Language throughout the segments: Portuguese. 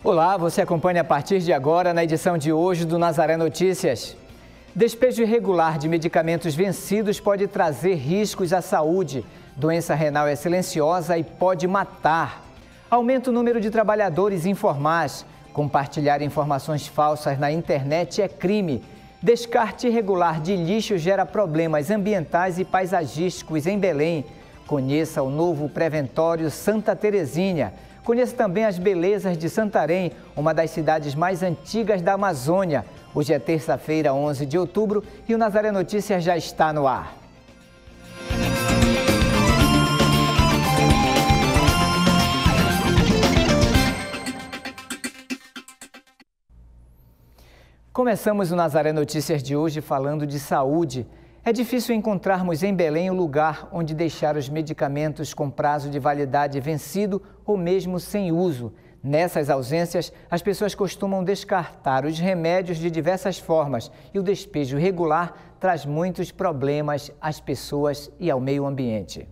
Olá, você acompanha a partir de agora na edição de hoje do Nazaré Notícias. Despejo irregular de medicamentos vencidos pode trazer riscos à saúde. Doença renal é silenciosa e pode matar. Aumenta o número de trabalhadores informais. Compartilhar informações falsas na internet é crime. Descarte irregular de lixo gera problemas ambientais e paisagísticos em Belém. Conheça o novo preventório Santa Terezinha. Conheça também as belezas de Santarém, uma das cidades mais antigas da Amazônia. Hoje é terça-feira, 11 de outubro, e o Nazaré Notícias já está no ar. Começamos o Nazaré Notícias de hoje falando de saúde. É difícil encontrarmos em Belém o lugar onde deixar os medicamentos com prazo de validade vencido ou mesmo sem uso. Nessas ausências, as pessoas costumam descartar os remédios de diversas formas e o despejo irregular traz muitos problemas às pessoas e ao meio ambiente.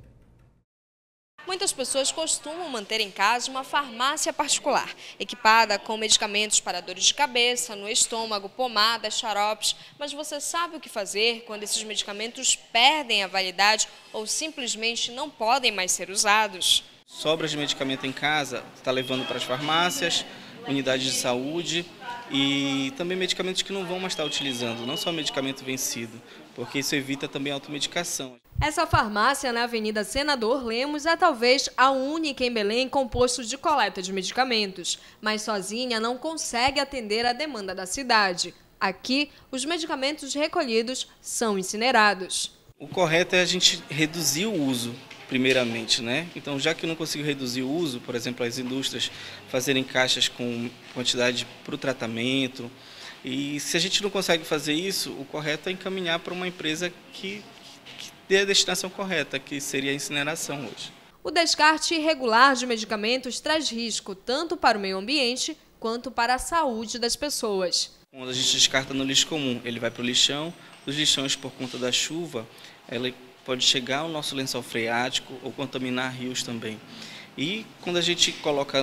Muitas pessoas costumam manter em casa uma farmácia particular, equipada com medicamentos para dores de cabeça, no estômago, pomadas, xaropes. Mas você sabe o que fazer quando esses medicamentos perdem a validade ou simplesmente não podem mais ser usados? Sobras de medicamento em casa, está levando para as farmácias, unidades de saúde e também medicamentos que não vão mais estar utilizando, não só medicamento vencido, porque isso evita também a automedicação. Essa farmácia na Avenida Senador Lemos é talvez a única em Belém com posto de coleta de medicamentos, mas sozinha não consegue atender a demanda da cidade. Aqui, os medicamentos recolhidos são incinerados. O correto é a gente reduzir o uso, primeiramente, né? Então, já que eu não consigo reduzir o uso, por exemplo, as indústrias fazerem caixas com quantidade para o tratamento, e se a gente não consegue fazer isso, o correto é encaminhar para uma empresa que dê a destinação correta, que seria a incineração hoje. O descarte irregular de medicamentos traz risco tanto para o meio ambiente quanto para a saúde das pessoas. Quando a gente descarta no lixo comum, ele vai para o lixão. Os lixões, por conta da chuva, ela pode chegar ao nosso lençol freático ou contaminar rios também. E quando a gente coloca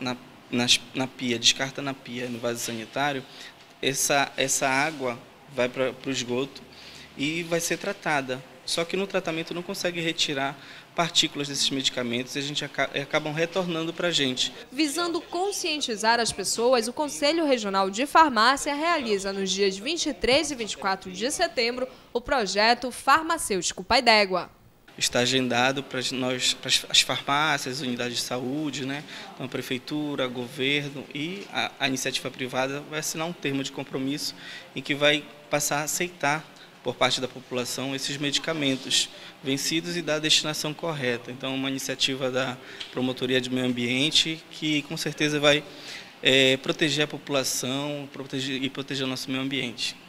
na pia, descarta na pia, no vaso sanitário, essa água vai para o esgoto e vai ser tratada. Só que no tratamento não consegue retirar partículas desses medicamentos e a gente acabam retornando para a gente. Visando conscientizar as pessoas, o Conselho Regional de Farmácia realiza nos dias 23 e 24 de setembro o projeto Farmacêutico Pai d'Égua. Está agendado para as farmácias, unidades de saúde, né? Então, a prefeitura, governo e a iniciativa privada vai assinar um termo de compromisso em que vai passar a aceitar por parte da população esses medicamentos vencidos e da destinação correta. Então, uma iniciativa da Promotoria de Meio Ambiente que com certeza vai proteger a população e proteger o nosso meio ambiente.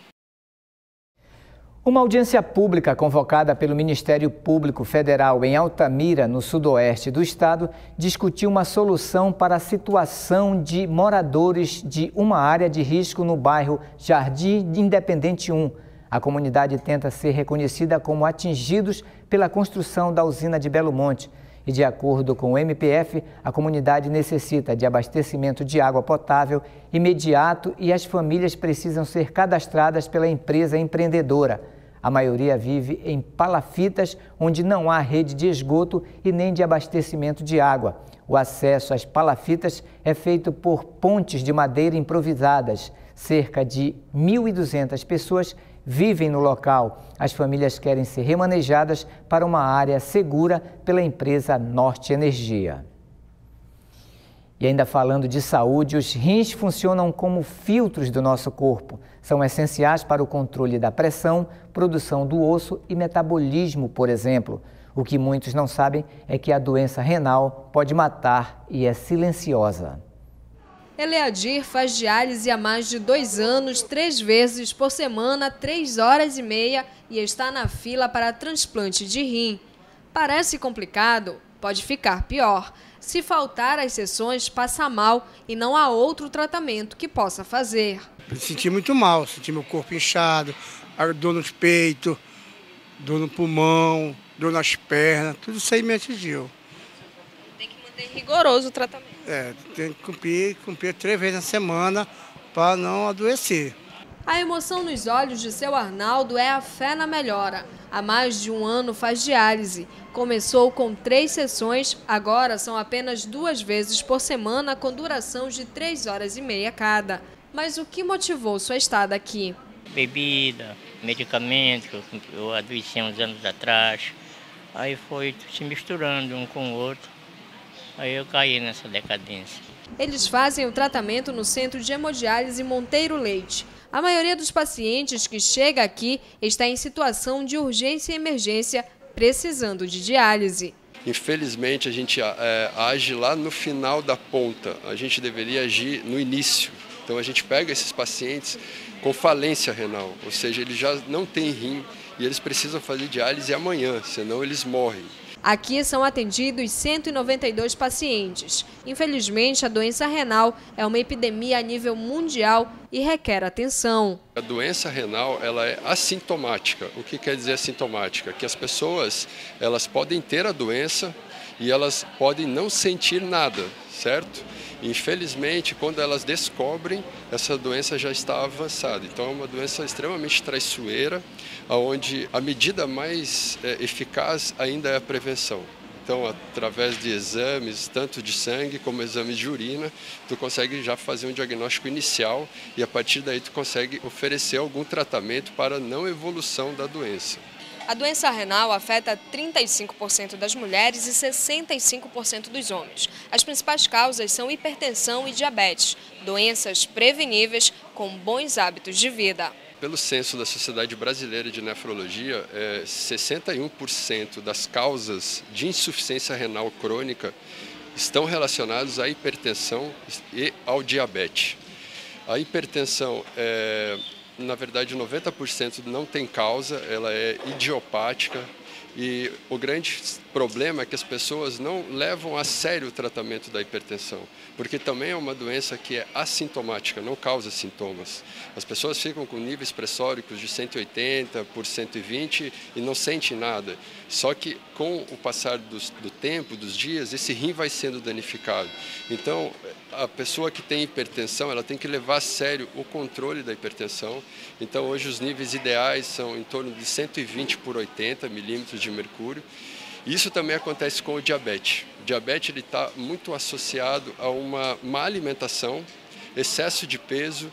Uma audiência pública convocada pelo Ministério Público Federal em Altamira, no sudoeste do estado, discutiu uma solução para a situação de moradores de uma área de risco no bairro Jardim Independente 1. A comunidade tenta ser reconhecida como atingidos pela construção da usina de Belo Monte. E, de acordo com o MPF, a comunidade necessita de abastecimento de água potável imediato e as famílias precisam ser cadastradas pela empresa empreendedora. A maioria vive em palafitas, onde não há rede de esgoto e nem de abastecimento de água. O acesso às palafitas é feito por pontes de madeira improvisadas. Cerca de 1.200 pessoas vivem no local. As famílias querem ser remanejadas para uma área segura pela empresa Norte Energia. E ainda falando de saúde, os rins funcionam como filtros do nosso corpo. São essenciais para o controle da pressão, produção do osso e metabolismo, por exemplo. O que muitos não sabem é que a doença renal pode matar e é silenciosa. Eleadir faz diálise há mais de 2 anos, 3 vezes por semana, 3 horas e meia e está na fila para transplante de rim. Parece complicado? Pode ficar pior. Se faltar às sessões, passa mal e não há outro tratamento que possa fazer. Eu senti muito mal, senti meu corpo inchado, dor nos peitos, dor no pulmão, dor nas pernas, tudo isso aí me atingiu. Tem que manter rigoroso o tratamento. Tem que cumprir 3 vezes na semana para não adoecer. A emoção nos olhos de seu Arnaldo é a fé na melhora. Há mais de 1 ano faz diálise. Começou com 3 sessões, agora são apenas 2 vezes por semana, com duração de 3h30 cada. Mas o que motivou sua estada aqui? Bebida, medicamento, eu adoeci uns anos atrás. Aí foi se misturando um com o outro. Aí eu caí nessa decadência. Eles fazem o tratamento no Centro de Hemodiálise Monteiro Leite. A maioria dos pacientes que chega aqui está em situação de urgência e emergência, precisando de diálise. Infelizmente, a gente age lá no final da ponta. A gente deveria agir no início. Então, a gente pega esses pacientes com falência renal, ou seja, eles já não têm rim e eles precisam fazer diálise amanhã, senão eles morrem. Aqui são atendidos 192 pacientes. Infelizmente, a doença renal é uma epidemia a nível mundial e requer atenção. A doença renal ela é assintomática. O que quer dizer assintomática? Que as pessoas elas podem ter a doença e elas podem não sentir nada, certo? Infelizmente, quando elas descobrem, essa doença já está avançada. Então, é uma doença extremamente traiçoeira, onde a medida mais eficaz ainda é a prevenção. Então, através de exames, tanto de sangue como exames de urina, tu consegue já fazer um diagnóstico inicial e, a partir daí, tu consegue oferecer algum tratamento para a não evolução da doença. A doença renal afeta 35% das mulheres e 65% dos homens. As principais causas são hipertensão e diabetes, doenças preveníveis com bons hábitos de vida. Pelo censo da Sociedade Brasileira de Nefrologia, 61% das causas de insuficiência renal crônica estão relacionadas à hipertensão e ao diabetes. A hipertensão na verdade, 90% não tem causa, ela é idiopática e o grande problema é que as pessoas não levam a sério o tratamento da hipertensão, porque também é uma doença que é assintomática, não causa sintomas. As pessoas ficam com níveis pressóricos de 180 por 120 e não sentem nada, só que com o passar do tempo, dos dias, esse rim vai sendo danificado. Então, a pessoa que tem hipertensão, ela tem que levar a sério o controle da hipertensão. Então, hoje os níveis ideais são em torno de 120 por 80 milímetros de mercúrio. Isso também acontece com o diabetes. O diabetes está muito associado a uma má alimentação, excesso de peso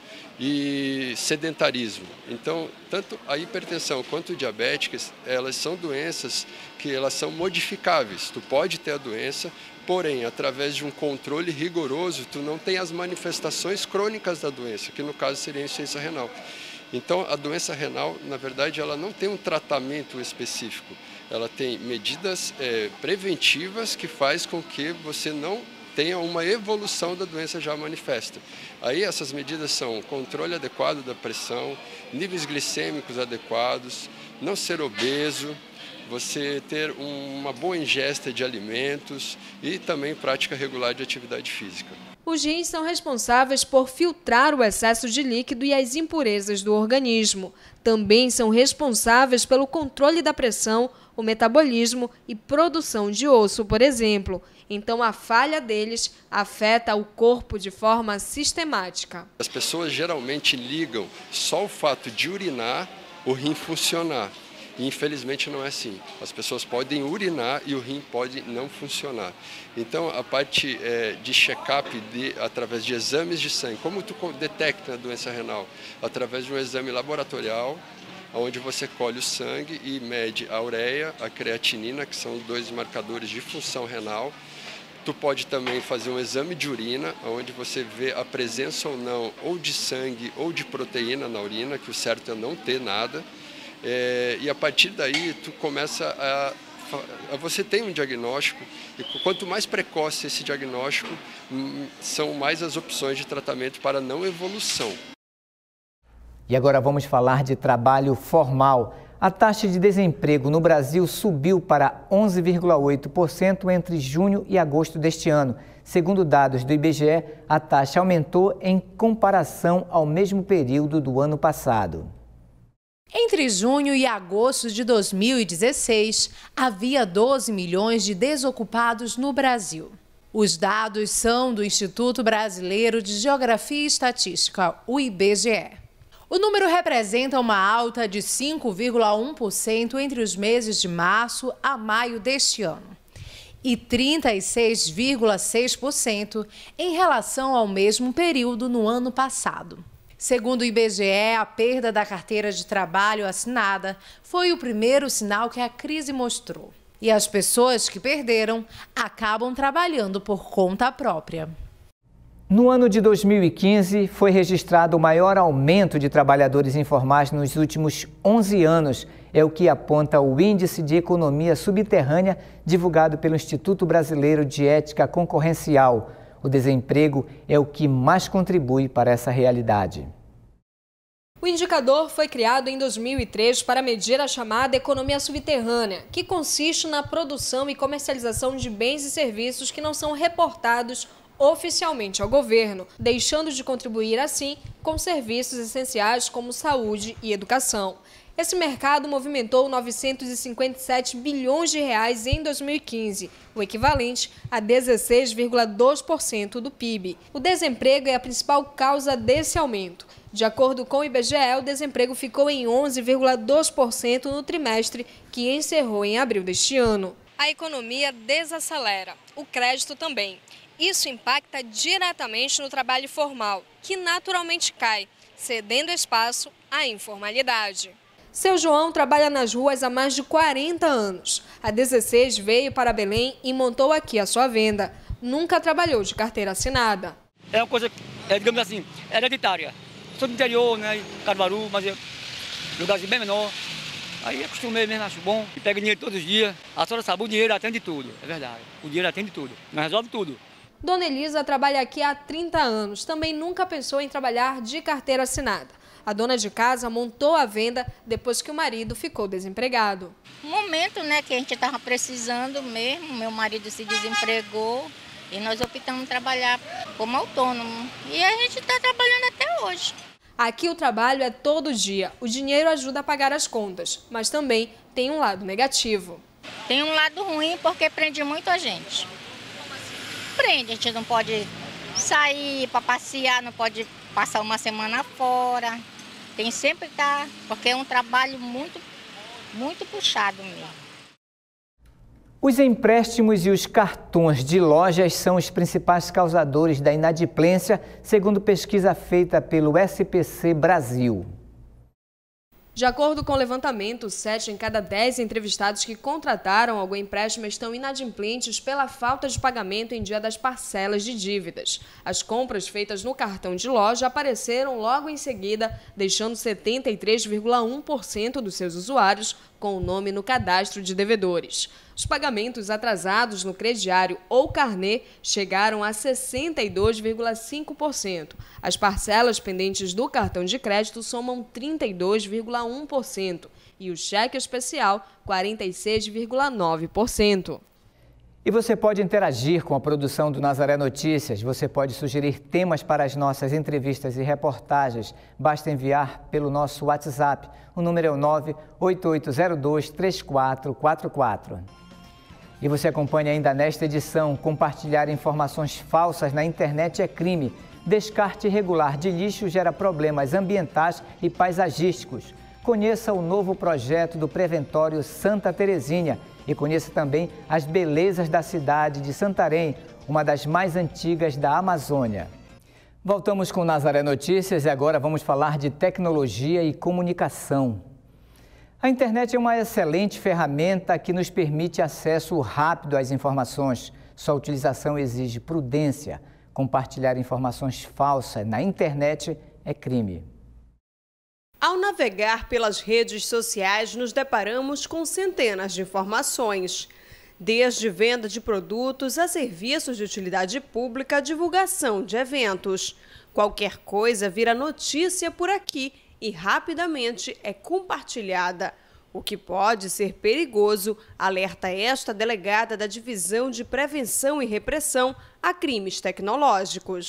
e sedentarismo. Então, tanto a hipertensão quanto o diabetes, elas são doenças que elas são modificáveis. Tu pode ter a doença, porém, através de um controle rigoroso, tu não tem as manifestações crônicas da doença, que no caso seria a insuficiência renal. Então, a doença renal, na verdade, ela não tem um tratamento específico. Ela tem medidas preventivas que faz com que você não tenha uma evolução da doença já manifesta. Aí essas medidas são controle adequado da pressão, níveis glicêmicos adequados, não ser obeso, você ter uma boa ingesta de alimentos e também prática regular de atividade física. Os rins são responsáveis por filtrar o excesso de líquido e as impurezas do organismo. Também são responsáveis pelo controle da pressão, o metabolismo e produção de osso, por exemplo. Então, a falha deles afeta o corpo de forma sistemática. As pessoas geralmente ligam só o fato de urinar, o rim funcionar. E, infelizmente, não é assim. As pessoas podem urinar e o rim pode não funcionar. Então, a parte de check-up através de exames de sangue, como tu detecta a doença renal? Através de um exame laboratorial, onde você colhe o sangue e mede a ureia, a creatinina, que são 2 marcadores de função renal. Tu pode também fazer um exame de urina, onde você vê a presença ou não ou de sangue ou de proteína na urina, que o certo é não ter nada. E a partir daí tu começa você tem um diagnóstico e quanto mais precoce esse diagnóstico, são mais as opções de tratamento para não evolução. E agora vamos falar de trabalho formal. A taxa de desemprego no Brasil subiu para 11,8% entre junho e agosto deste ano. Segundo dados do IBGE, a taxa aumentou em comparação ao mesmo período do ano passado. Entre junho e agosto de 2016, havia 12 milhões de desocupados no Brasil. Os dados são do Instituto Brasileiro de Geografia e Estatística, o IBGE. O número representa uma alta de 5,1% entre os meses de março a maio deste ano e 36,6% em relação ao mesmo período no ano passado. Segundo o IBGE, a perda da carteira de trabalho assinada foi o primeiro sinal que a crise mostrou. E as pessoas que perderam acabam trabalhando por conta própria. No ano de 2015, foi registrado o maior aumento de trabalhadores informais nos últimos 11 anos. É o que aponta o Índice de Economia Subterrânea, divulgado pelo Instituto Brasileiro de Ética Concorrencial. O desemprego é o que mais contribui para essa realidade. O indicador foi criado em 2003 para medir a chamada economia subterrânea, que consiste na produção e comercialização de bens e serviços que não são reportados oficialmente ao governo, deixando de contribuir assim com serviços essenciais como saúde e educação. Esse mercado movimentou 957 bilhões de reais em 2015, o equivalente a 16,2% do PIB. O desemprego é a principal causa desse aumento. De acordo com o IBGE, o desemprego ficou em 11,2% no trimestre que encerrou em abril deste ano. A economia desacelera, o crédito também. Isso impacta diretamente no trabalho formal, que naturalmente cai, cedendo espaço à informalidade. Seu João trabalha nas ruas há mais de 40 anos. Há 16 veio para Belém e montou aqui a sua venda. Nunca trabalhou de carteira assinada. É uma coisa, digamos assim, hereditária. Sou do interior, né, Caruaru, mas é um lugarzinho bem menor. Aí acostumei mesmo, acho bom. E pega dinheiro todos os dias. A senhora sabe, o dinheiro atende tudo, é verdade. O dinheiro atende tudo, mas resolve tudo. Dona Elisa trabalha aqui há 30 anos. Também nunca pensou em trabalhar de carteira assinada. A dona de casa montou a venda depois que o marido ficou desempregado. Um momento, né, que a gente estava precisando mesmo, meu marido se desempregou e nós optamos em trabalhar como autônomo. E a gente está trabalhando até hoje. Aqui o trabalho é todo dia. O dinheiro ajuda a pagar as contas, mas também tem um lado negativo. Tem um lado ruim porque prende muito a gente. Prende, a gente não pode sair para passear, não pode passar uma semana fora. Tem sempre que estar, porque é um trabalho muito puxado mesmo. Os empréstimos e os cartões de lojas são os principais causadores da inadimplência, segundo pesquisa feita pelo SPC Brasil. De acordo com o levantamento, 7 em cada 10 entrevistados que contrataram algum empréstimo estão inadimplentes pela falta de pagamento em dia das parcelas de dívidas. As compras feitas no cartão de loja apareceram logo em seguida, deixando 73,1% dos seus usuários com o nome no cadastro de devedores. Os pagamentos atrasados no crediário ou carnê chegaram a 62,5%. As parcelas pendentes do cartão de crédito somam 32,1% e o cheque especial 46,9%. E você pode interagir com a produção do Nazaré Notícias. Você pode sugerir temas para as nossas entrevistas e reportagens. Basta enviar pelo nosso WhatsApp. O número é o 988023444. E você acompanha ainda nesta edição. Compartilhar informações falsas na internet é crime. Descarte irregular de lixo gera problemas ambientais e paisagísticos. Conheça o novo projeto do Preventório Santa Terezinha e conheça também as belezas da cidade de Santarém, uma das mais antigas da Amazônia. Voltamos com Nazaré Notícias e agora vamos falar de tecnologia e comunicação. A internet é uma excelente ferramenta que nos permite acesso rápido às informações. Sua utilização exige prudência. Compartilhar informações falsas na internet é crime. Ao navegar pelas redes sociais, nos deparamos com centenas de informações. Desde venda de produtos a serviços de utilidade pública, divulgação de eventos. Qualquer coisa vira notícia por aqui e rapidamente é compartilhada. O que pode ser perigoso, alerta esta delegada da Divisão de Prevenção e Repressão a Crimes Tecnológicos.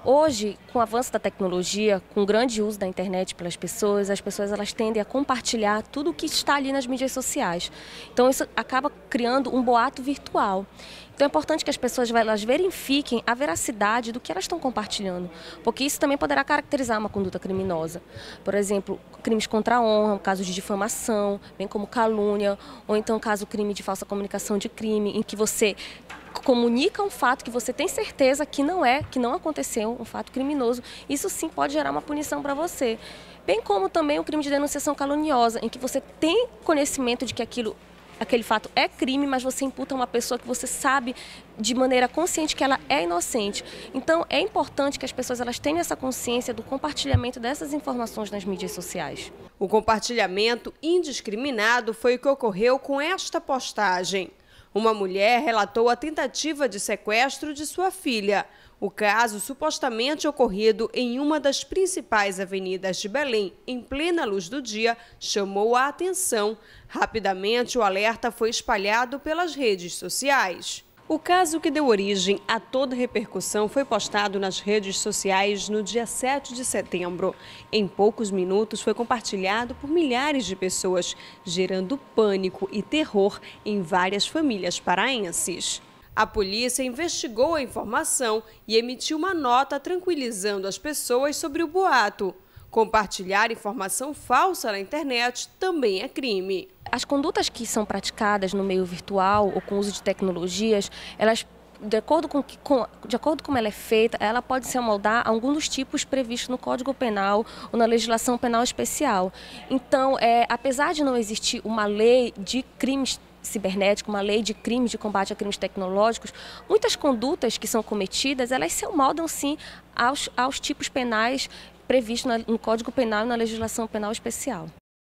Hoje, com o avanço da tecnologia, com o grande uso da internet pelas pessoas, as pessoas elas tendem a compartilhar tudo o que está ali nas mídias sociais. Então isso acaba criando um boato virtual. Então é importante que as pessoas elas verifiquem a veracidade do que elas estão compartilhando, porque isso também poderá caracterizar uma conduta criminosa. Por exemplo, crimes contra a honra, casos de difamação, bem como calúnia, ou então crime de falsa comunicação de crime, em que você comunica um fato que você tem certeza que não aconteceu, um fato criminoso. Isso sim pode gerar uma punição para você. Bem como também o crime de denunciação caluniosa, em que você tem conhecimento de que aquele fato é crime, mas você imputa uma pessoa que você sabe de maneira consciente que ela é inocente. Então é importante que as pessoas elas tenham essa consciência do compartilhamento dessas informações nas mídias sociais. O compartilhamento indiscriminado foi o que ocorreu com esta postagem. Uma mulher relatou a tentativa de sequestro de sua filha. O caso, supostamente ocorrido em uma das principais avenidas de Belém, em plena luz do dia, chamou a atenção. Rapidamente, o alerta foi espalhado pelas redes sociais. O caso que deu origem a toda repercussão foi postado nas redes sociais no dia 7 de setembro. Em poucos minutos foi compartilhado por milhares de pessoas, gerando pânico e terror em várias famílias paraenses. A polícia investigou a informação e emitiu uma nota tranquilizando as pessoas sobre o boato. Compartilhar informação falsa na internet também é crime. As condutas que são praticadas no meio virtual ou com o uso de tecnologias, elas, de acordo com como ela é feita, ela pode se amoldar a algum dos tipos previstos no Código Penal ou na legislação penal especial. Então, apesar de não existir uma lei de crimes cibernéticos, uma lei de crimes de combate a crimes tecnológicos, muitas condutas que são cometidas, elas se amoldam sim aos tipos penais previstos no Código Penal e na legislação penal especial.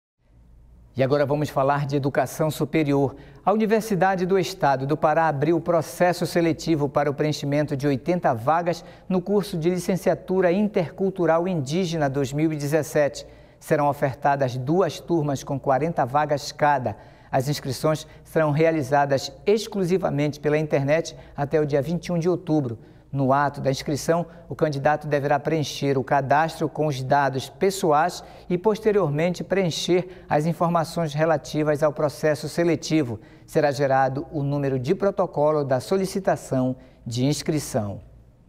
E agora vamos falar de educação superior. A Universidade do Estado do Pará abriu o processo seletivo para o preenchimento de 80 vagas no curso de Licenciatura Intercultural Indígena 2017. Serão ofertadas 2 turmas com 40 vagas cada. As inscrições serão realizadas exclusivamente pela internet até o dia 21 de outubro. No ato da inscrição, o candidato deverá preencher o cadastro com os dados pessoais e, posteriormente, preencher as informações relativas ao processo seletivo. Será gerado o número de protocolo da solicitação de inscrição.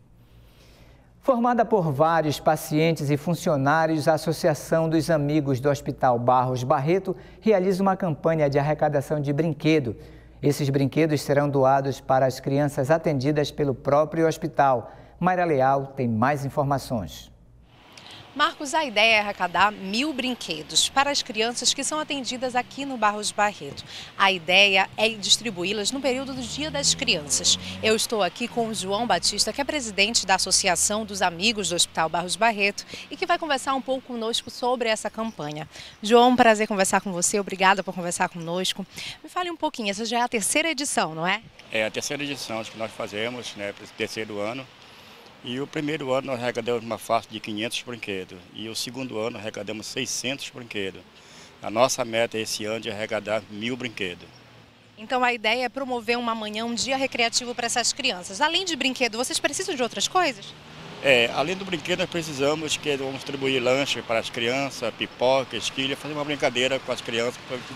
Formada por vários pacientes e funcionários, a Associação dos Amigos do Hospital Barros Barreto realiza uma campanha de arrecadação de brinquedo. Esses brinquedos serão doados para as crianças atendidas pelo próprio hospital. Mayra Leal tem mais informações. Marcos, a ideia é arrecadar 1000 brinquedos para as crianças que são atendidas aqui no Barros Barreto. A ideia é distribuí-las no período do Dia das Crianças. Eu estou aqui com o João Batista, que é presidente da Associação dos Amigos do Hospital Barros Barreto e que vai conversar um pouco conosco sobre essa campanha. João, um prazer conversar com você, obrigada por conversar conosco. Me fale um pouquinho, essa já é a 3ª edição, não é? É a 3ª edição que nós fazemos, né, para esse 3º ano. E o primeiro ano nós arrecadamos uma faixa de 500 brinquedos e o segundo ano arrecadamos 600 brinquedos. A nossa meta esse ano é de arrecadar 1000 brinquedos. Então a ideia é promover uma manhã, um dia recreativo para essas crianças. Além de brinquedo, vocês precisam de outras coisas? Além do brinquedo nós precisamos vamos distribuir lanche para as crianças, pipoca, esquilha, fazer uma brincadeira com as crianças,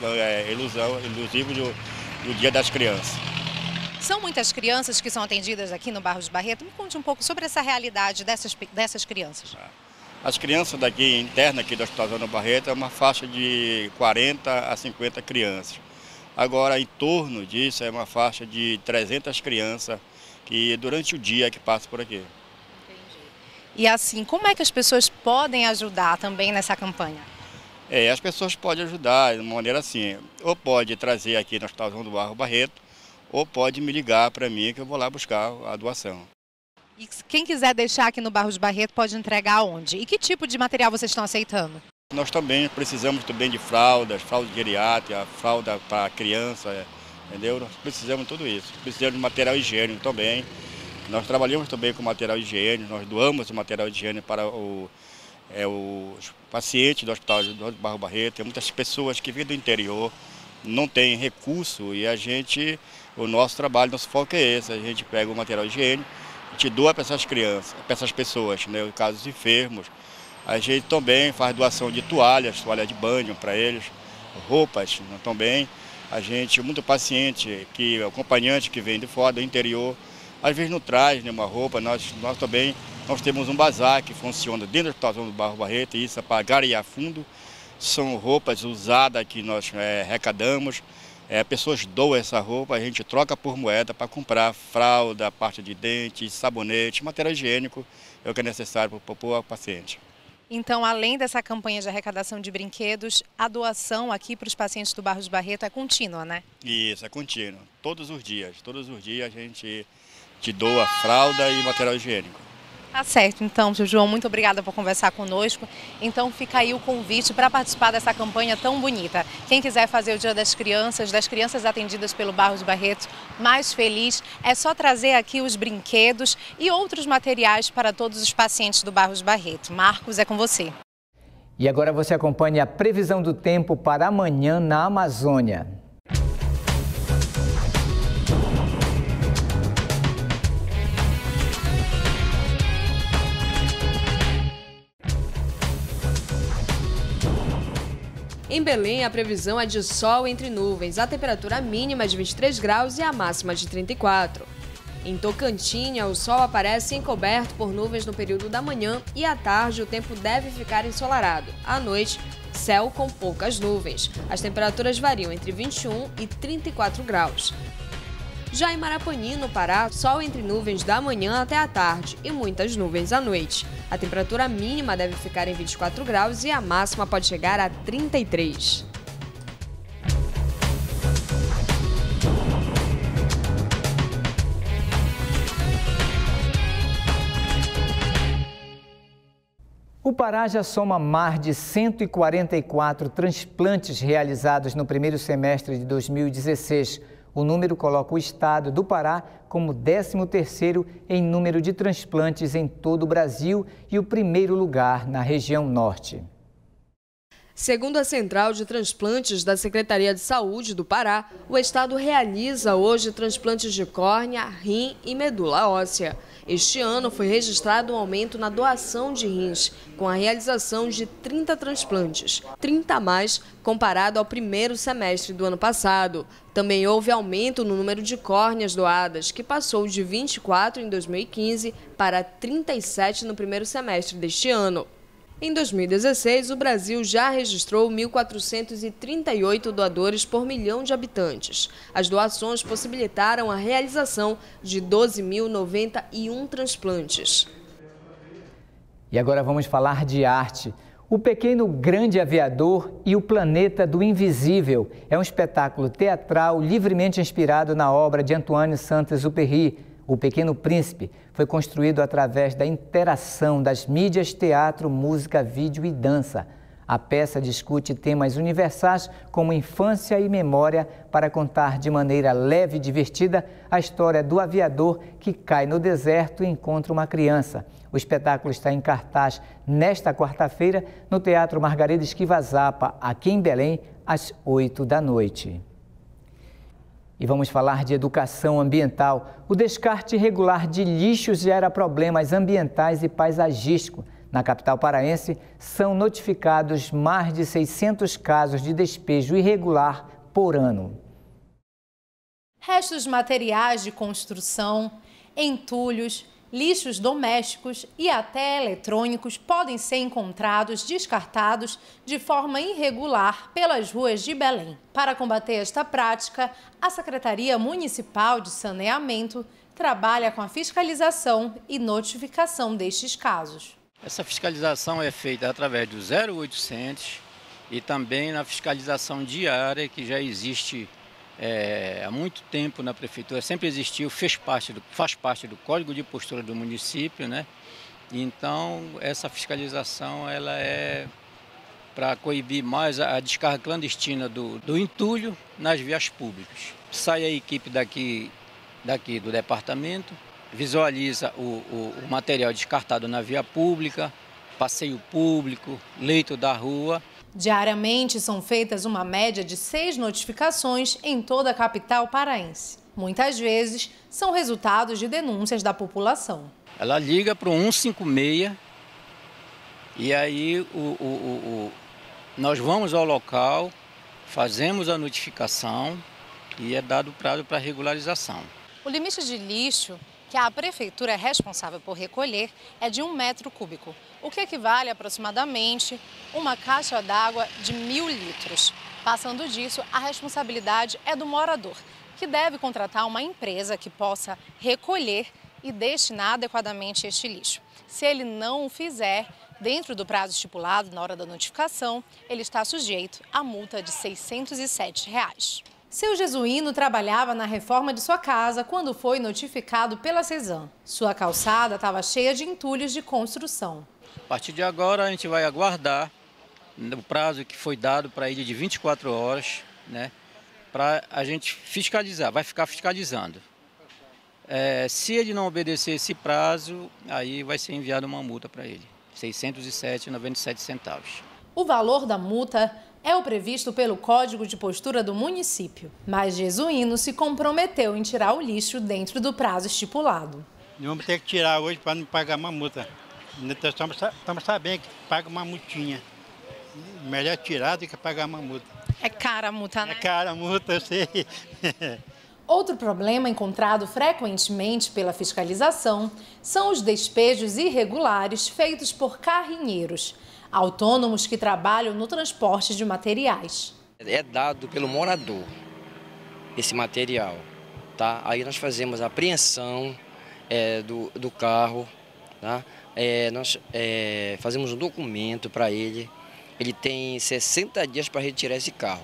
ilusivo do Dia das Crianças. São muitas crianças que são atendidas aqui no Barros Barreto. Me conte um pouco sobre essa realidade dessas crianças. As crianças daqui, interna aqui do Hospital Zona Barreto, é uma faixa de 40 a 50 crianças. Agora, em torno disso, é uma faixa de 300 crianças que durante o dia que passam por aqui. Entendi. E assim, como é que as pessoas podem ajudar também nessa campanha? As pessoas podem ajudar de uma maneira assim, ou pode trazer aqui no Hospital Zona do Barros Barreto, ou pode me ligar para mim que eu vou lá buscar a doação. E quem quiser deixar aqui no Barros Barreto pode entregar onde? E que tipo de material vocês estão aceitando? Nós também precisamos de fraldas, fralda geriátrica, fralda para criança, entendeu? Nós precisamos de tudo isso. Precisamos de material higiênico também. Nós trabalhamos também com material higiênico, nós doamos o material higiênico para os pacientes do Hospital do Barros Barreto. Tem muitas pessoas que vêm do interior, não têm recurso e o nosso trabalho, nosso foco é esse. A gente pega o material higiênico gente doa para essas crianças, para essas pessoas, né, casos enfermos. A gente também faz doação de toalhas de banho para eles, roupas também. A gente, muito paciente, acompanhante que vem de fora, do interior, às vezes não traz nenhuma roupa. Nós também temos um bazar que funciona dentro do Hospital do Barros Barreto, e isso é para garear fundo. São roupas usadas que nós arrecadamos. Pessoas doam essa roupa, a gente troca por moeda para comprar fralda, pasta de dente, sabonete, material higiênico, é o que é necessário para o paciente. Então, além dessa campanha de arrecadação de brinquedos, a doação aqui para os pacientes do Barros Barreto é contínua, né? Isso, é contínua. Todos os dias a gente te doa fralda e material higiênico. Tá certo, então, seu João, muito obrigada por conversar conosco. Então fica aí o convite para participar dessa campanha tão bonita. Quem quiser fazer o Dia das crianças atendidas pelo Barros Barreto mais feliz, é só trazer aqui os brinquedos e outros materiais para todos os pacientes do Barros Barreto. Marcos, é com você. E agora você acompanha a previsão do tempo para amanhã na Amazônia. Em Belém, a previsão é de sol entre nuvens, a temperatura mínima é de 23 graus e a máxima de 34. Em Tocantins, o sol aparece encoberto por nuvens no período da manhã e à tarde o tempo deve ficar ensolarado. À noite, céu com poucas nuvens. As temperaturas variam entre 21 e 34 graus. Já em Marapanim, no Pará, sol entre nuvens da manhã até a tarde e muitas nuvens à noite. A temperatura mínima deve ficar em 24 graus e a máxima pode chegar a 33. O Pará já soma mais de 144 transplantes realizados no primeiro semestre de 2016. O número coloca o estado do Pará como 13º em número de transplantes em todo o Brasil e o primeiro lugar na região norte. Segundo a Central de Transplantes da Secretaria de Saúde do Pará, o estado realiza hoje transplantes de córnea, rim e medula óssea. Este ano foi registrado um aumento na doação de rins, com a realização de 30 transplantes, 30 a mais comparado ao primeiro semestre do ano passado. Também houve aumento no número de córneas doadas, que passou de 24 em 2015 para 37 no primeiro semestre deste ano. Em 2016, o Brasil já registrou 1.438 doadores por milhão de habitantes. As doações possibilitaram a realização de 12.091 transplantes. E agora vamos falar de arte. O Pequeno Grande Aviador e o Planeta do Invisível é um espetáculo teatral livremente inspirado na obra de Antoine Saint-Exupéry, O Pequeno Príncipe. Foi construído através da interação das mídias teatro, música, vídeo e dança. A peça discute temas universais como infância e memória para contar de maneira leve e divertida a história do aviador que cai no deserto e encontra uma criança. O espetáculo está em cartaz nesta quarta-feira no Teatro Margarida Esquiva Zappa, aqui em Belém, às 8 da noite. E vamos falar de educação ambiental. O descarte irregular de lixos gera problemas ambientais e paisagísticos. Na capital paraense, são notificados mais de 600 casos de despejo irregular por ano. Restos materiais de construção, entulhos, lixos domésticos e até eletrônicos podem ser encontrados descartados de forma irregular pelas ruas de Belém. Para combater esta prática, a Secretaria Municipal de Saneamento trabalha com a fiscalização e notificação destes casos. Essa fiscalização é feita através do 0800 e também na fiscalização diária que já existe há muito tempo na prefeitura, sempre existiu, faz parte do Código de Postura do município, né? Então essa fiscalização ela é para coibir mais a descarga clandestina do entulho nas vias públicas. Sai a equipe daqui do departamento, visualiza o material descartado na via pública, passeio público, leito da rua. Diariamente são feitas uma média de 6 notificações em toda a capital paraense. Muitas vezes são resultados de denúncias da população. Ela liga para o 156 e aí nós vamos ao local, fazemos a notificação e é dado prazo para regularização. O limite de lixo que a prefeitura é responsável por recolher é de 1 metro cúbico, o que equivale a aproximadamente uma caixa d'água de 1.000 litros. Passando disso, a responsabilidade é do morador, que deve contratar uma empresa que possa recolher e destinar adequadamente este lixo. Se ele não o fizer, dentro do prazo estipulado na hora da notificação, ele está sujeito a multa de R$ 607. Seu Jesuíno trabalhava na reforma de sua casa quando foi notificado pela Cesan. Sua calçada estava cheia de entulhos de construção. A partir de agora a gente vai aguardar o prazo que foi dado para ele de 24 horas, né, para a gente fiscalizar, vai ficar fiscalizando. Se ele não obedecer esse prazo, aí vai ser enviada uma multa para ele, R$ 607,97. O valor da multa é o previsto pelo Código de Postura do município, mas Jesuíno se comprometeu em tirar o lixo dentro do prazo estipulado. Vamos ter que tirar hoje para não pagar uma multa. Estamos sabendo que paga uma multinha. Melhor tirar do que pagar uma multa. É cara a multa, né? É cara a multa, eu sei. Outro problema encontrado frequentemente pela fiscalização são os despejos irregulares feitos por carrinheiros, autônomos que trabalham no transporte de materiais. É dado pelo morador esse material, tá? Aí nós fazemos a apreensão do carro, tá? Nós fazemos um documento para ele. Ele tem 60 dias para retirar esse carro.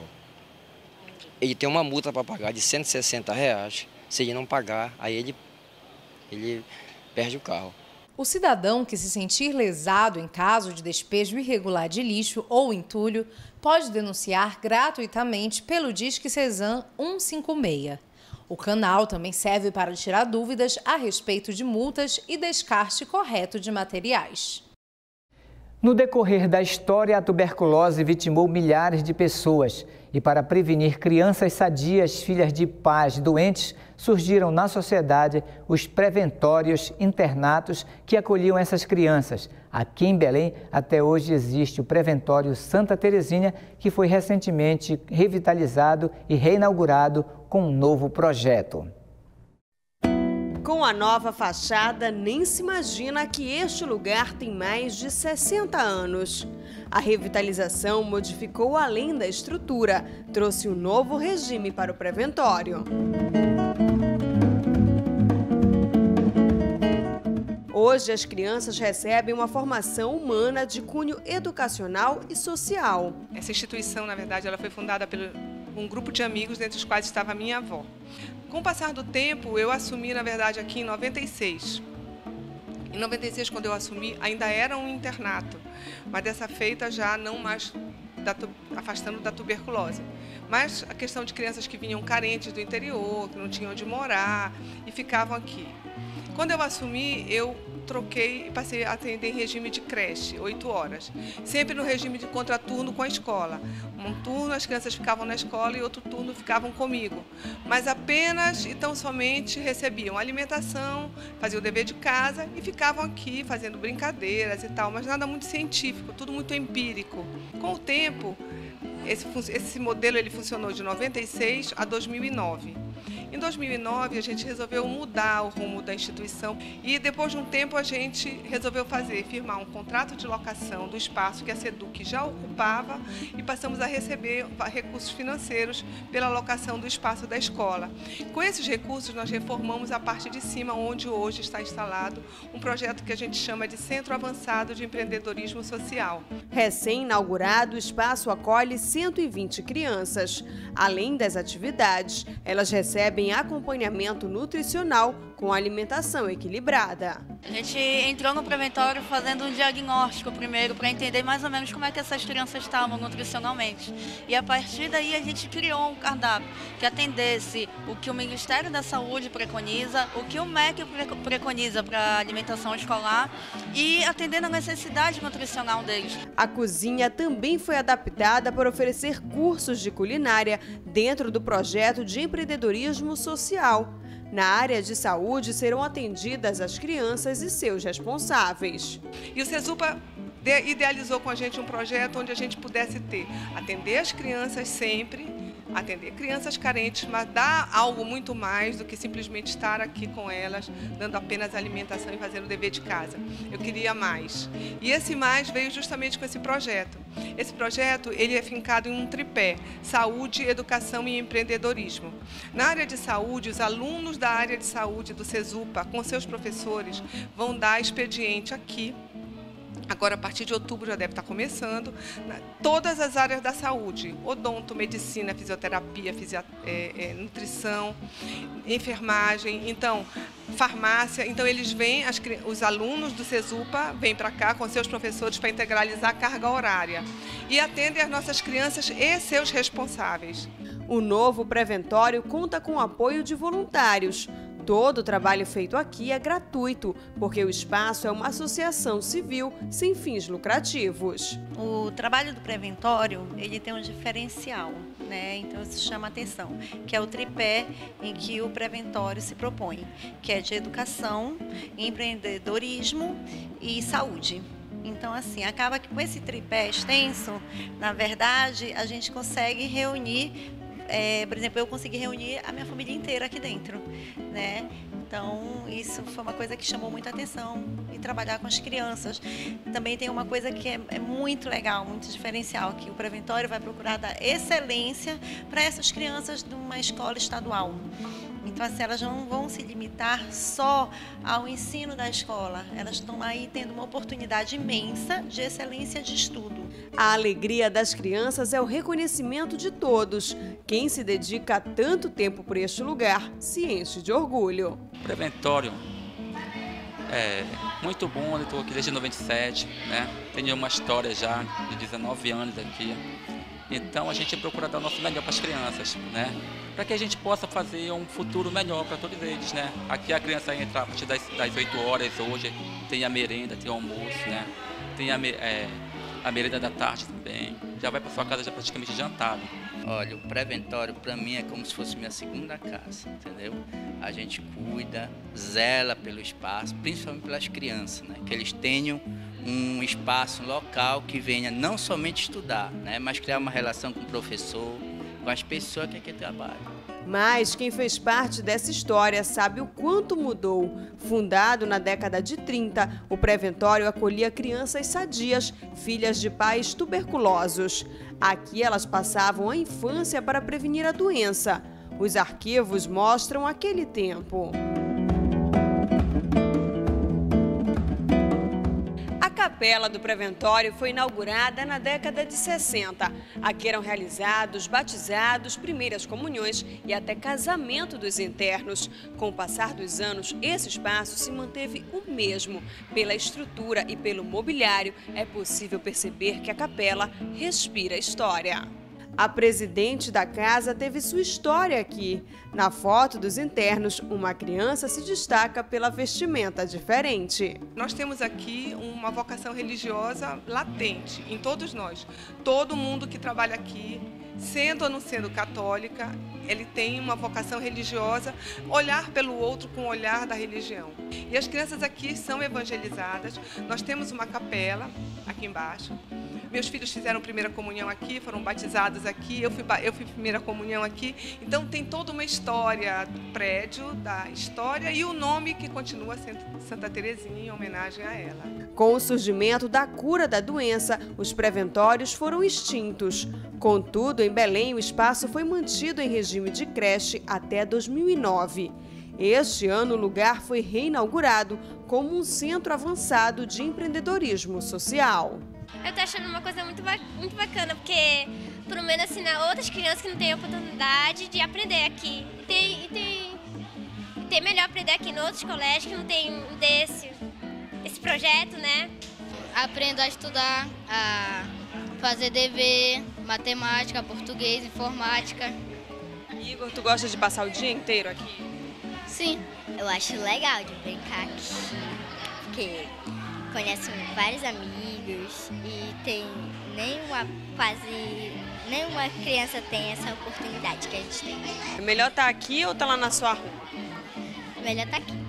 Ele tem uma multa para pagar de R$ 160. Se ele não pagar, aí ele perde o carro. O cidadão que se sentir lesado em caso de despejo irregular de lixo ou entulho pode denunciar gratuitamente pelo Disque Cesan 156. O canal também serve para tirar dúvidas a respeito de multas e descarte correto de materiais. No decorrer da história, a tuberculose vitimou milhares de pessoas. E para prevenir crianças sadias, filhas de pais doentes, surgiram na sociedade os preventórios internatos que acolhiam essas crianças. Aqui em Belém, até hoje existe o Preventório Santa Terezinha, que foi recentemente revitalizado e reinaugurado com um novo projeto. Com a nova fachada, nem se imagina que este lugar tem mais de 60 anos. A revitalização modificou além da estrutura, trouxe um novo regime para o preventório. Hoje, as crianças recebem uma formação humana de cunho educacional e social. Essa instituição, na verdade, ela foi fundada por um grupo de amigos, dentre os quais estava a minha avó. Com o passar do tempo, eu assumi, na verdade, aqui em 96. Em 96, quando eu assumi, ainda era um internato, mas dessa feita já não mais afastando da tuberculose. Mas a questão de crianças que vinham carentes do interior, que não tinham onde morar e ficavam aqui. Quando eu assumi, eu troquei e passei a atender em regime de creche, 8 horas. Sempre no regime de contraturno com a escola. Um turno as crianças ficavam na escola e outro turno ficavam comigo. Mas apenas e tão somente recebiam alimentação, faziam o dever de casa e ficavam aqui fazendo brincadeiras e tal, mas nada muito científico, tudo muito empírico. Com o tempo, esse modelo ele funcionou de 96 a 2009. Em 2009, a gente resolveu mudar o rumo da instituição e, depois de um tempo, a gente resolveu firmar um contrato de locação do espaço que a SEDUC já ocupava e passamos a receber recursos financeiros pela locação do espaço da escola. Com esses recursos, nós reformamos a parte de cima, onde hoje está instalado um projeto que a gente chama de Centro Avançado de Empreendedorismo Social. Recém-inaugurado, o espaço acolhe 120 crianças. Além das atividades, elas recebem acompanhamento nutricional com alimentação equilibrada. A gente entrou no preventório fazendo um diagnóstico primeiro para entender mais ou menos como é que essas crianças estavam nutricionalmente. E a partir daí a gente criou um cardápio que atendesse o que o Ministério da Saúde preconiza, o que o MEC preconiza para a alimentação escolar e atendendo a necessidade nutricional deles. A cozinha também foi adaptada para oferecer cursos de culinária dentro do projeto de empreendedorismo empreendedorismo social. Na área de saúde serão atendidas as crianças e seus responsáveis. E o Cesupa idealizou com a gente um projeto onde a gente pudesse atender as crianças sempre, atender crianças carentes, mas dar algo muito mais do que simplesmente estar aqui com elas, dando apenas alimentação e fazendo o dever de casa. Eu queria mais. E esse mais veio justamente com esse projeto. Esse projeto ele é fincado em um tripé: saúde, educação e empreendedorismo. Na área de saúde, os alunos da área de saúde do Cesupa, com seus professores, vão dar expediente aqui. Agora, a partir de outubro, já deve estar começando, todas as áreas da saúde: odonto, medicina, fisioterapia, nutrição, enfermagem, então, farmácia. Então, eles vêm, os alunos do Cesupa vêm para cá com seus professores para integralizar a carga horária e atendem as nossas crianças e seus responsáveis. O novo preventório conta com o apoio de voluntários. Todo o trabalho feito aqui é gratuito, porque o espaço é uma associação civil sem fins lucrativos. O trabalho do preventório, ele tem um diferencial, né? Então isso chama atenção, que é o tripé em que o preventório se propõe, que é de educação, empreendedorismo e saúde. Então, assim, acaba que com esse tripé extenso, na verdade, a gente consegue reunir, por exemplo, eu consegui reunir a minha família inteira aqui dentro, né? Então, isso foi uma coisa que chamou muita atenção, e trabalhar com as crianças. Também tem uma coisa que é muito legal, muito diferencial, que o preventório vai procurar dar excelência para essas crianças de uma escola estadual. Então, assim, elas não vão se limitar só ao ensino da escola, elas estão aí tendo uma oportunidade imensa de excelência de estudo. A alegria das crianças é o reconhecimento de todos. Quem se dedica há tanto tempo por este lugar se enche de orgulho. O preventório é muito bom, eu estou aqui desde 97, né? Tenho uma história já de 19 anos aqui. Então a gente procura dar o nosso melhor para as crianças, né? Para que a gente possa fazer um futuro melhor para todos eles, né? Aqui a criança entra a partir das 8 horas hoje, tem a merenda, tem o almoço, né? Tem a merenda da tarde também. Já vai para sua casa já praticamente jantado. Olha, o preventório para mim é como se fosse minha segunda casa, entendeu? A gente cuida, zela pelo espaço, principalmente pelas crianças, né? Que eles tenham um espaço, um local que venha não somente estudar, né? Mas criar uma relação com o professor, com as pessoas que aqui trabalham. Mas quem fez parte dessa história sabe o quanto mudou. Fundado na década de 30, o preventório acolhia crianças sadias, filhas de pais tuberculosos. Aqui elas passavam a infância para prevenir a doença. Os arquivos mostram aquele tempo. A capela do preventório foi inaugurada na década de 60. Aqui eram realizados batizados, primeiras comunhões e até casamento dos internos. Com o passar dos anos, esse espaço se manteve o mesmo. Pela estrutura e pelo mobiliário, é possível perceber que a capela respira história. A presidente da casa teve sua história aqui. Na foto dos internos, uma criança se destaca pela vestimenta diferente. Nós temos aqui uma vocação religiosa latente em todos nós. Todo mundo que trabalha aqui, sendo ou não sendo católica, ele tem uma vocação religiosa, olhar pelo outro com o olhar da religião. E as crianças aqui são evangelizadas. Nós temos uma capela aqui embaixo. Meus filhos fizeram primeira comunhão aqui, foram batizados aqui, eu fui primeira comunhão aqui. Então tem toda uma história do prédio, da história e o nome que continua sendo Santa Terezinha, em homenagem a ela. Com o surgimento da cura da doença, os preventórios foram extintos. Contudo, em Belém, o espaço foi mantido em regime de creche até 2009. Este ano, o lugar foi reinaugurado como um centro avançado de empreendedorismo social. Eu estou achando uma coisa muito bacana, porque pelo menos ensinar outras crianças que não têm oportunidade de aprender aqui. Tem melhor aprender aqui em outros colégios que não tem esse projeto, né? Aprendo a estudar, a fazer dever, matemática, português, informática. Igor, tu gosta de passar o dia inteiro aqui? Sim. Eu acho legal de brincar aqui, porque conhece vários amigos e tem nenhuma criança tem essa oportunidade que a gente tem. É melhor estar aqui ou estar lá na sua rua? É melhor estar aqui.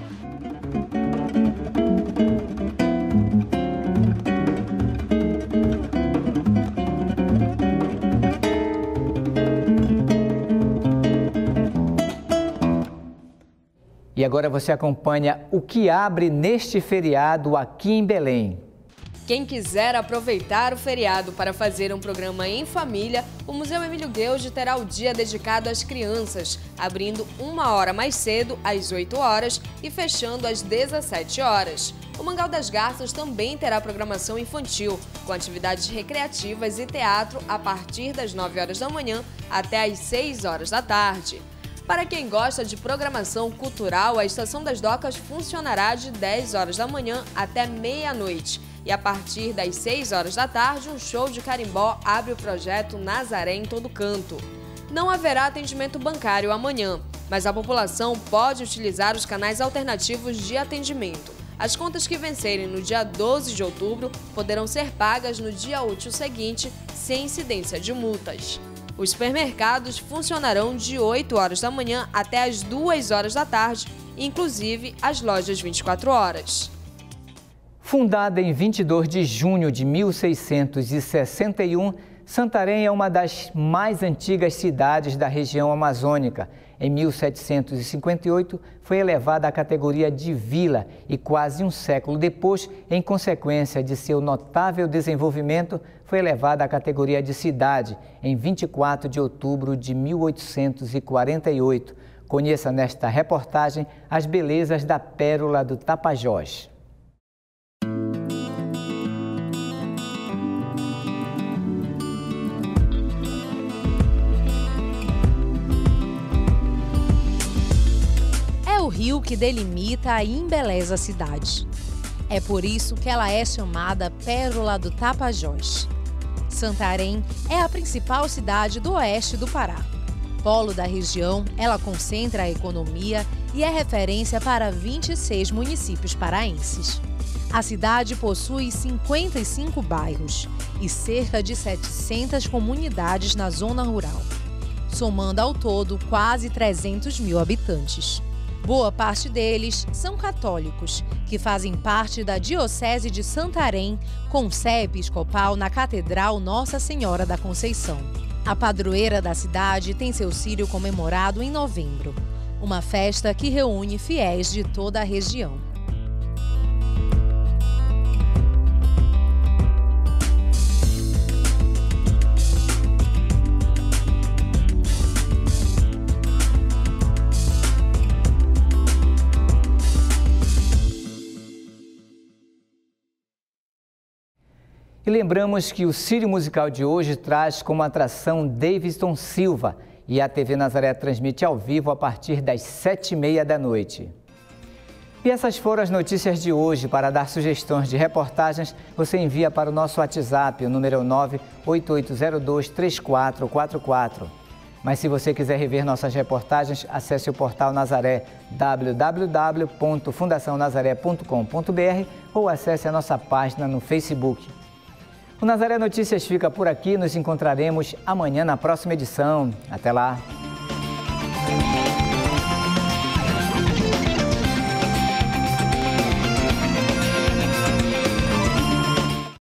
E agora você acompanha o que abre neste feriado aqui em Belém. Quem quiser aproveitar o feriado para fazer um programa em família, o Museu Emílio Gueldi terá o dia dedicado às crianças, abrindo 1 hora mais cedo, às 8 horas, e fechando às 17 horas. O Mangal das Garças também terá programação infantil, com atividades recreativas e teatro a partir das 9 horas da manhã até às 6 horas da tarde. Para quem gosta de programação cultural, a Estação das Docas funcionará de 10 horas da manhã até meia-noite. E a partir das 6 horas da tarde, um show de carimbó abre o projeto Nazaré em Todo Canto. Não haverá atendimento bancário amanhã, mas a população pode utilizar os canais alternativos de atendimento. As contas que vencerem no dia 12 de outubro poderão ser pagas no dia útil seguinte, sem incidência de multas. Os supermercados funcionarão de 8 horas da manhã até as 2 horas da tarde, inclusive as lojas 24 horas. Fundada em 22 de junho de 1661, Santarém é uma das mais antigas cidades da região amazônica. Em 1758, foi elevada à categoria de vila e quase um século depois, em consequência de seu notável desenvolvimento, foi elevada à categoria de cidade em 24 de outubro de 1848. Conheça nesta reportagem as belezas da Pérola do Tapajós. É o rio que delimita e embeleza a cidade. É por isso que ela é chamada Pérola do Tapajós. Santarém é a principal cidade do oeste do Pará. Polo da região, ela concentra a economia e é referência para 26 municípios paraenses. A cidade possui 55 bairros e cerca de 700 comunidades na zona rural, somando ao todo quase 300 mil habitantes. Boa parte deles são católicos, que fazem parte da Diocese de Santarém, com sé episcopal na Catedral Nossa Senhora da Conceição. A padroeira da cidade tem seu círio comemorado em novembro, uma festa que reúne fiéis de toda a região. E lembramos que o Círio Musical de hoje traz como atração Davidson Silva e a TV Nazaré transmite ao vivo a partir das 7h30 da noite. E essas foram as notícias de hoje. Para dar sugestões de reportagens, você envia para o nosso WhatsApp, o número 988023444. Mas se você quiser rever nossas reportagens, acesse o portal Nazaré, www.fundacionazaré.com.br ou acesse a nossa página no Facebook. O Nazaré Notícias fica por aqui, nos encontraremos amanhã na próxima edição. Até lá!